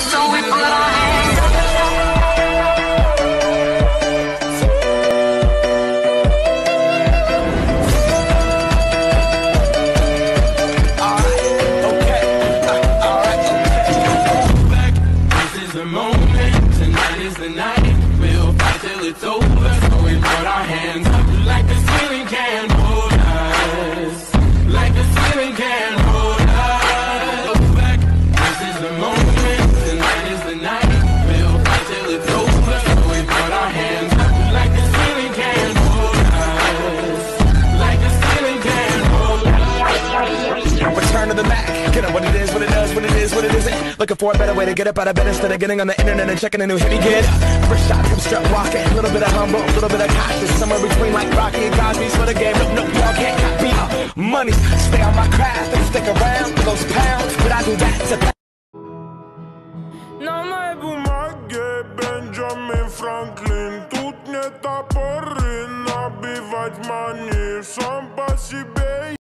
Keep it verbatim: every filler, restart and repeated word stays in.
so we put our hands up. It's over, so we put our hands up like the ceiling can't hold us, like the ceiling can't hold us. Back, this is the moment, tonight is the night. We'll fight till it's over, so we put our hands up like the ceiling can't hold us, like the ceiling can't hold us. Return to the Mac, get up what it is, what it does, what it is, what it isn't. Looking for a better way to get up out of bed instead of getting on the internet and checking a new hit. Me get up, first shot, come strut walking. A little bit of humble, a little bit of cautious. Somewhere between like Rocky and Cosby's for the game. Nope, nope, y'all can't copy. Uh, money, stay on my craft and stick around for those pounds. But I do that to Na mojej bumagę Benjamin Franklin. Тут нет опоры, набивать money сам по себе.